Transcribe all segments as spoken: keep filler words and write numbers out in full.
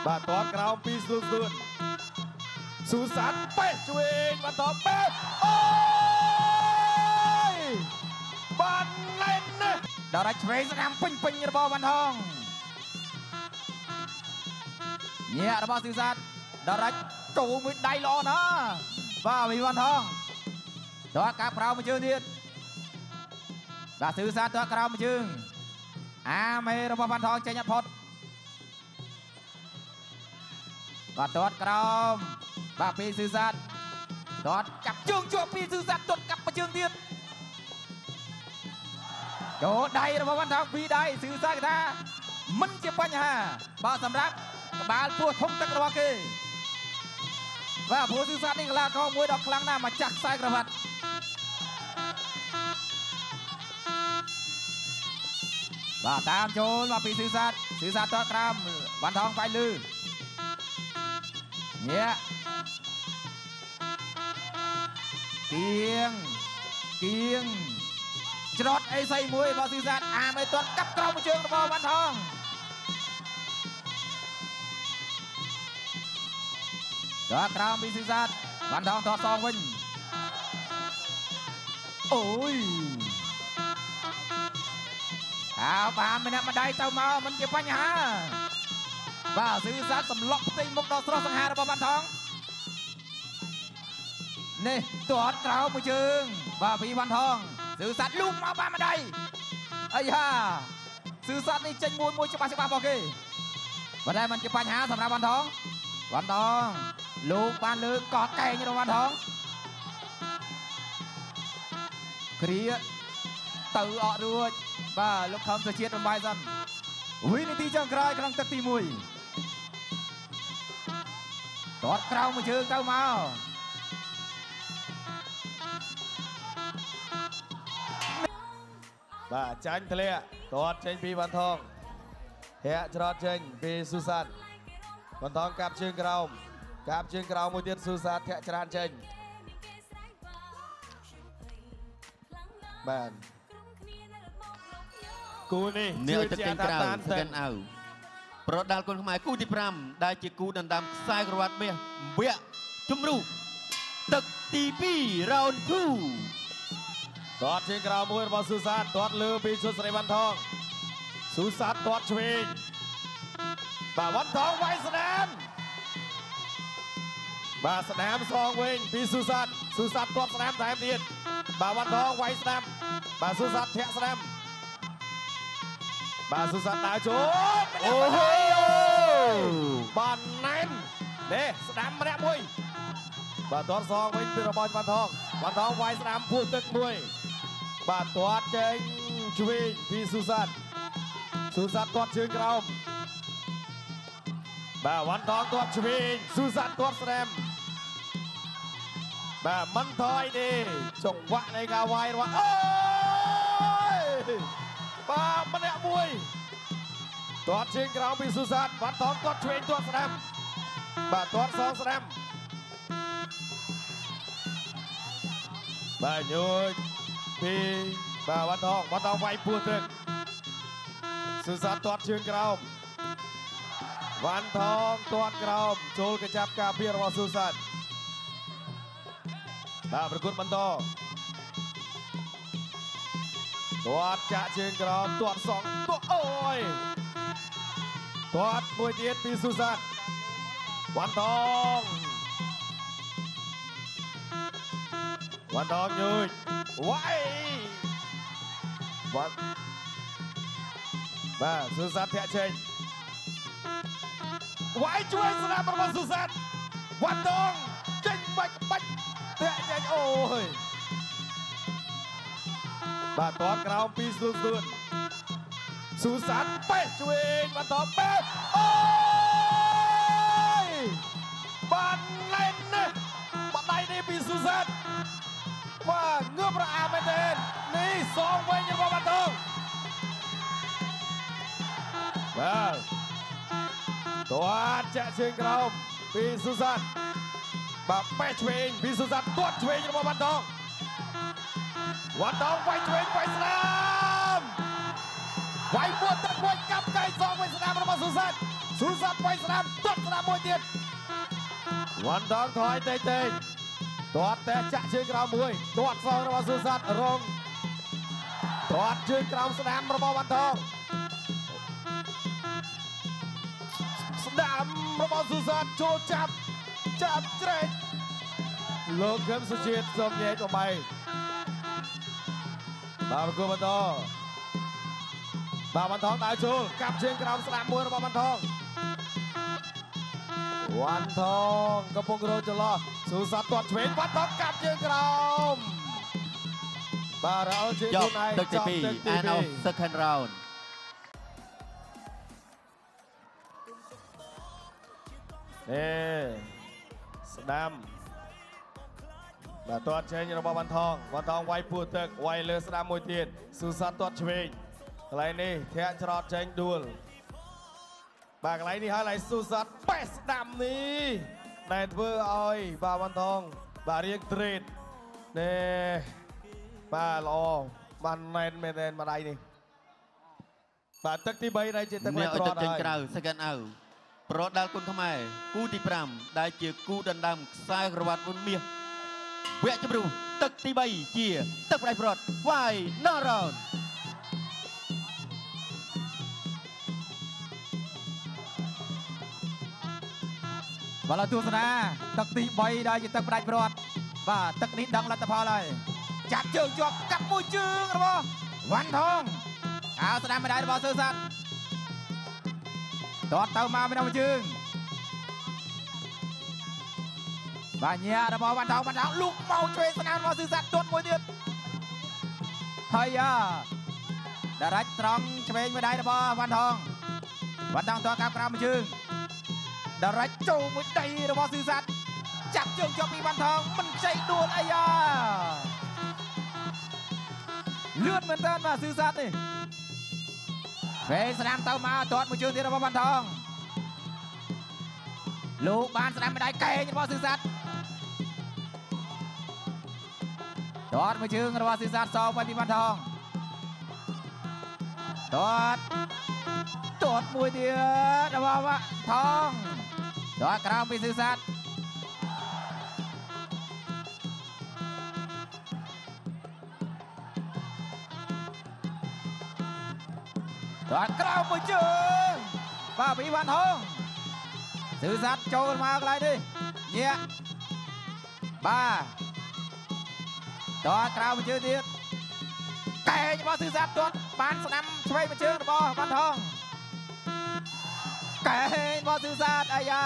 បាទតតក្រោមពីស៊ូស៊ឿនស៊ូសាត់ប៉េសឆ្វេងបន្តប៉េសអូយបានណែនណាដល់រាច់ឆ្វេងស្ដាំពេញពេញរបស់វ៉ាន់ថងញាក់របស់ស៊ូសាត់ដល់រាច់ចូលមួយដៃល្អណាស់បាទមីវ៉ាន់ថងដល់ការប្រោមួយជើងទៀតបាទស៊ូសាត់ដល់ក្រោមមួយជើងអាមេរបស់វ៉ាន់ថងចេញអត់ផុតបាទទាត់ក្រោមបាទពីស៊ឺសាត់ទាត់ចាប់ជើងជាប់ពីស៊ឺសាត់ទាត់កាប់មួយជើងទៀតចូលដៃរបស់វ៉ាន់ថងពីរដៃស៊ឺសាត់គេថាមិនជាបញ្ហាបាទសម្រាប់ក្បាលពោះធំទឹករបស់គេបាទព្រោះស៊ឺសាត់នេះកីឡាករមួយដ៏ខ្លាំងណាស់មកចាស់ខ្សែក្រវ៉ាត់បាទតាមចូលមកពីស៊ឺសាត់ស៊ឺសាត់ទាត់ក្រោមវ៉ាន់ថងវាយលឺញាក់គៀងគៀងច្រត់អេសីមួយរបស់ស៊ឺសាត់អាមេទាត់កាប់ក្រោមជើងរបស់វ៉ាន់ថងដល់ក្រោមពីស៊ឺសាត់វ៉ាន់ថងទាត់សងវិញអូយអើបានម្នាក់ម្ដាយទៅមកមិនជាបញ្ហាបាទស៊ឺសាត់សម្លក់ផ្ទៃមុខដល់ស្រស់សង្ហារបស់វ៉ាន់ថងនេះទាត់ក្រោមមួយជើងបាទពីវ៉ាន់ថងស៊ឺសាត់លូកមកបានម្ដាយអីហាស៊ឺសាត់នេះចេញមួយមួយច្បាស់ច្បាស់របស់គេប៉ុន្តែមិនជាបញ្ហាសម្រាប់វ៉ាន់ថងវ៉ាន់ថងលូកបានលើកកកែងរបស់វ៉ាន់ថងគ្រាទៅអត់រួចបាទលោកខំទៅជាតិបំបាយសិនវិនាទីចុងក្រោយក្នុងទឹកទីមួយទាត់ក្រោមមួយជើងទៅមកបាទចាញ់ធ្លាក់ទាត់ចេញពីវ៉ាន់ថងហាក់ច្រត់ចេញពីស៊ូសាត់វ៉ាន់ថងកាប់ជើងក្រោមកាប់ជើងក្រោមមួយទៀតស៊ូសាត់ធាក់ច្រានចេញបាទគូនេះជួយជាអាដាមតានស្កិនអៅប្រដាល់គុនខ្មែរគូទីប្រាំដែលជាគូដណ្ដើមខ្សែក្រវ៉ាត់មាសវគ្គជំរុះទឹកទីពីរ round two ទាត់ជើងក្រោមមួយរបស់ស៊ូសាត់ទាត់លើពីឈុតស្រីវ៉ាន់ថងស៊ូសាត់ទាត់ឆ្វេងបាទវ៉ាន់ថងវាយស្នាមបាទស្នាមសងវិញពីស៊ូសាត់ស៊ូសាត់ទាត់ស្នាមថែមទៀតបាទវ៉ាន់ថងវាយស្នាមបាទស៊ូសាត់ធាក់ស្នាមបាទស៊ូសាត់ដើរចូលអូហូបានណែននេះស្ដាំម្នាក់មួយបាទទាត់សងវិញពីរបស់វ៉ាន់ថងវ៉ាន់ថងវាយស្ដាំពោះទឹកមួយបាទទាត់ចេញឆ្វេងពីស៊ូសាត់ស៊ូសាត់ទាត់ជើងក្រោមបាទវ៉ាន់ថងទាត់ឆ្វេងស៊ូសាត់ទាត់ស្ដាំបាទមិនថយទេចង្វាក់នៃការវាយរបស់អូយបាទម្នាក់មួយទាត់ជើងក្រោមពីស៊ូសាត់វ៉ាន់ថងទាត់ឆ្វេងទាត់ស្ដាំបាទទាត់សងស្ដាំបាទញូចពីបាទវ៉ាន់ថងវ៉ាន់ថងវាយពោះទឹកស៊ូសាត់ទាត់ជើងក្រោមវ៉ាន់ថងទាត់ក្រោមចូលកញ្ចាប់ការពាររបស់ស៊ូសាត់បាទប្រកួតបន្តទាត់ចាក់ជើងក្រោមទាត់សងទាត់អូយទាត់មួយទៀតពីស៊ូសាត់វ៉ាន់ថងវ៉ាន់ថងញូចវាយវ៉ាន់បាទស៊ូសាត់ធាក់ចេញវាយជួយស្នាមរបស់ស៊ូសាត់វ៉ាន់ថងចេញបាច់បាច់ធាក់ចេញអូយបាទទាត់ក្រោមពីស៊ូស៊ឿនស៊ូសាត់ប៉េសឆ្វេងបន្តប៉េសអូយបានណែនណាស់បដៃនេះពីស៊ូសាត់បាទងើបរអាមែនទេនេះសងវិញរបស់វ៉ាន់ថងបាទទាត់ចាក់ជើងក្រោមពីស៊ូសាត់បាទប៉េសឆ្វេងពីស៊ូសាត់ទាត់ឆ្វេងរបស់វ៉ាន់ថងវ៉ាន់ថងវាយឆ្វេងវាយស្នាមវាយពោះទឹកមួយកាប់កែងសងវិញស្នាមរបស់ស៊ូសាត់ស៊ូសាត់បីស្ដាំទាត់ស្ដាំមួយទៀតវ៉ាន់ថងថយតេតេទាត់តែចាក់ជើងក្រោមមួយទាត់សងរបស់ស៊ូសាត់រងទាត់ជើងក្រោមស្ដាំរបស់វ៉ាន់ថងស្ដាំរបស់ស៊ូសាត់ចូលចាប់ចាប់ជ្រែកលោកកឹមសុជាតិសូមញែកបំបីបាទប្រគល់បន្តបាទវ៉ាន់ថងដើរចូលកាប់ជើងក្រោមស្ដាំមួយរបស់វ៉ាន់ថងវ៉ាន់ថងកំពុងរោចន្លោះស៊ូសាត់ទាត់ឆ្វេងវ៉ាន់ថងកាប់ជើងក្រោមបាទរោជើងខ្លួនឯងទឹកទីពីរ end of second round អេស្ដាំបាទទាត់ចេញរបស់វ៉ាន់ថងវ៉ាន់ថងវាយពោះទឹកវាយលើស្ដាំមួយទៀតស៊ូសាត់ទាត់ឆ្វេងកន្លែងនេះធាក់ច្រត់ចេញដួលបាទកន្លែងនេះហើយឡៃស៊ូសាត់បេះស្ដាំនេះដែលធ្វើឲ្យបាទវ៉ាន់ថងបាទរៀងត្រេតនេះបាទល្អបានណែនមែនតែម្ដាយនេះបាទទឹកទីបីដែលជាទឹកផ្លែត្រត់ហើយក្រៅ second out ប្រដាល់គុណខ្មែរគូទីប្រាំដែលជាគូដណ្ដើមខ្សែក្រវ៉ាត់មុនមាសវគ្គជម្រុះទឹកទីបីជាទឹកផ្លែប្រត់វាយណរ៉ោនបាទលោកទស្សនាទឹកទីបីដែលជាទឹកផ្ដាច់ប្រត់បាទទឹកនេះដឹងលទ្ធផលហើយចាប់ជើងជាប់កាប់មួយជើងរបស់វ៉ាន់ថងអើស្ដាំមេដាយរបស់ស៊ឺសាត់ទាត់ទៅមកមានមួយជើងបាទញារបស់វ៉ាន់ថងវ៉ាន់ថងលូកមកឆ្វេងស្ដាំរបស់ស៊ឺសាត់ទាត់មួយទៀតហើយយ៉ាដារ៉ាច់ត្រង់ឆ្វេងមេដាយរបស់វ៉ាន់ថងវ៉ាន់ថងទាត់កាប់ក្រោមមួយជើងដារ៉ាច់ចូលមួយដៃរបស់ស៊ឺសាត់ចាប់ជើងជាប់ពីវ៉ាន់ថងមិនខ្ចីដួលអាយ៉ាលឿនមែនតើបាទស៊ឺសាត់នេះវេស្ដាំទៅមកទាត់មួយជើងទៀតរបស់វ៉ាន់ថងលោកបានស្ដាំមេដាយកែងរបស់ស៊ឺសាត់ទាត់មួយជើងរបស់ស៊ឺសាត់សោទៅពីវ៉ាន់ថងទាត់ទាត់មួយទៀតរបស់វ៉ាន់ថងទាត់ក្រោមពីស៊ឺសាត់ទាត់ក្រោមមួយជើងបាទពីវ៉ាន់ថងស៊ឺសាត់ចូលមកកន្លែងនេះញាក់បាទទាត់ក្រោមមួយជើងទៀតកែងរបស់ស៊ឺសាត់ទាត់បានស្ដាំឆ្វេងមួយជើងរបស់វ៉ាន់ថងកែងរបស់ស៊ឺសាត់អាយ៉ា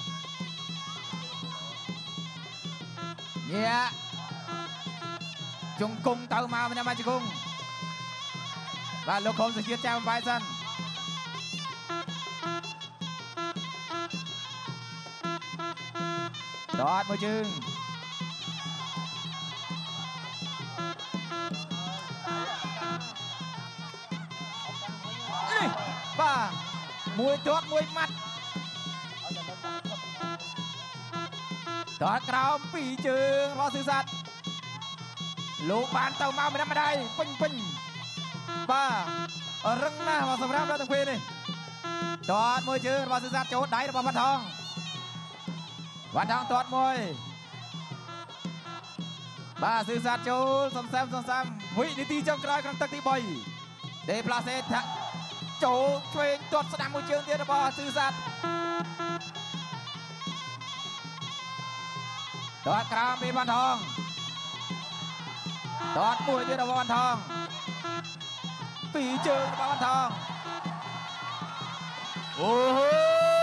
ញាក់ជង្គង់ទៅមកម្នាក់មកជង្គង់បាទលោកខុំសុជាតិចាំបាយសិនទាត់មួយជើងនេះបាទមួយទាត់មួយម៉ាត់ទាត់ក្រោមពីរជើងរបស់ស៊ឺសាត់លោកបានទៅមកម្នាក់ម្ដាយពេញពេញបាទរឹងណាស់មកសម្រាប់ដល់ទាំងពីរនេះទាត់មួយជើងរបស់ស៊ឺសាត់ចូលដៃរបស់វ៉ាន់ថងវ៉ាន់ថងទាត់មួយបាទស៊ឺសាត់ចូលសំសាំសំសាំវិនាទីចុងក្រោយក្នុងទឹកទីបីដេផ្លាសេថាចូលឆ្វេងទាត់ស្ដាំមួយជើងទៀតរបស់ស៊ឺសាត់ទាត់ក្រោមពីវ៉ាន់ថងទាត់មួយទៀតរបស់វ៉ាន់ថងពីរជើងរបស់វ៉ាន់ថងអូហូ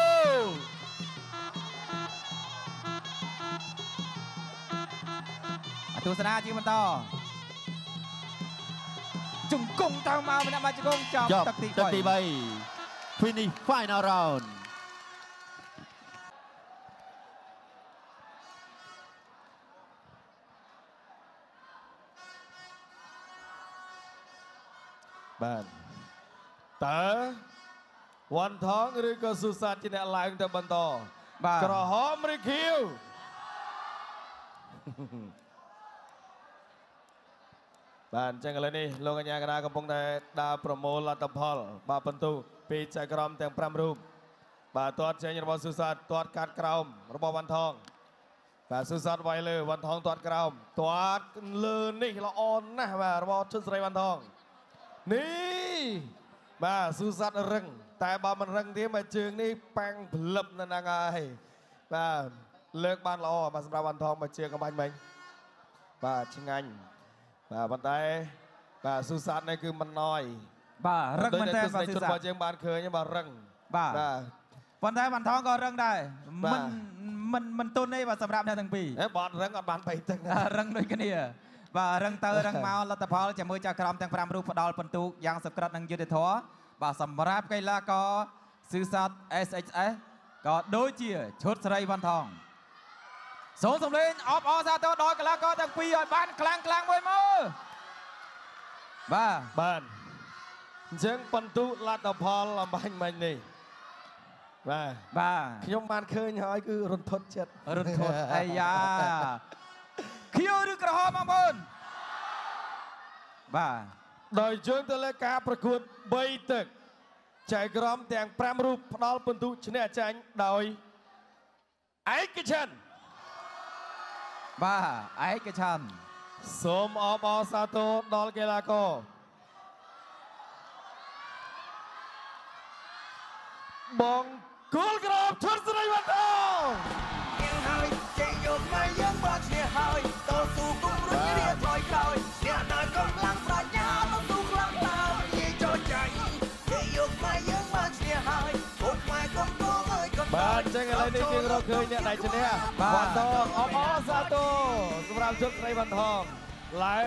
អទស្សនាជាបន្តជង្គង់ទៅមកម្នាក់មកជង្គង់ចប់ទឹកទីទឹកទីបី finish final round បាទតើវ៉ាន់ថងឬក៏ស៊ូសាត់ជាអ្នកឡើងទៅបន្តបាទក្រហមឬខៀវបាទអញ្ចឹងឥឡូវនេះលោកកញ្ញាកណាកំពុងតែដើរប្រមូលលទ្ធផលបាទបន្ទូពីចៅក្រមទាំងប្រាំរូបបាទទាត់ចេញរបស់ស៊ូសាតទាត់កាត់ក្រោមរបស់វ៉ាន់ថងបាទស៊ូសាតវាយលើវ៉ាន់ថងទាត់ក្រោមទាត់លើនេះល្អណាស់បាទរបស់ឈុនស្រីវ៉ាន់ថងនេះបាទស៊ូសាតរឹងតែបើមិនរឹងទេមកជើងនេះប៉ាំងផ្លឹបនៅហ្នឹងហើយបាទលើកបានល្អបាទសម្រាប់វ៉ាន់ថងមកជើងកំបាញ់មិញបាទឆ្ងាញ់បាទប៉ុន្តែបាទស៊ូសាតនេះគឺមិនណយបាទរឹងមែនតើបាទស៊ូសាតរបស់យើងបានឃើញបាទរឹងបាទបាទប៉ុន្តែវ៉ាន់ថងក៏រឹងដែរមិនមិនមិនទុនទេបាទសម្រាប់អ្នកទាំងពីរអេបាត់រឹងអត់បានបៃតឹងរឹងដូចគ្នាបាទរឹងទៅរឹងមកលទ្ធផលជាមួយចៅក្រមទាំង5រូបផ្ដាល់ពិន្ទុយ៉ាងសុក្រិតនិងយុត្តិធម៌បាទសម្រាប់កីឡាករស៊ឺសាត เอส เอช เอส ក៏ដូចជាឈុតស្រីវ៉ាន់ថងសូមសម្លេងអបអរសាទរដល់កីឡាករទាំងពីរឲ្យបានខ្លាំងខ្លាំងមួយមើលបាទបាទអញ្ចឹងពិន្ទុលទ្ធផលអំបញ្ញមិញនេះបាទបាទខ្ញុំបានឃើញហើយគឺរន្ធត់ចិត្តរន្ធត់អាយ៉ាខៀវឬក្រហមបងប្អូនបាទដោយយើងទៅលើការប្រកួតបីទឹកចៅក្រមទាំង5រូបផ្ដាល់ពិន្ទុឈ្នះចាញ់ដោយឯកច្ឆន្ទបាទឯកច្ឆន្ទសូមអបអរសាទរដល់កីឡាករបងគោលក្រមឈុនស្រីវ៉ាន់ថងយើងហើយចេញយកមកយើងបានឈ្នះហើយតស៊ូគុំរុញរៀបថយក្រោយអ្នកដែលកំឡាំងប្រាជ្ញាតស៊ូខ្លាំងក្លានិយាយចូលចាញ់ចេញយកមកយើងបានឈ្នះហើយពុកម៉ែកុំគងហើយកុំបាទចឹងឥឡូវនេះយើងរកឃើញអ្នកដែលឈ្នះវ៉ាន់ថងអបអរសាទរសម្រាប់ឈុនស្រីវ៉ាន់ថងឡើយ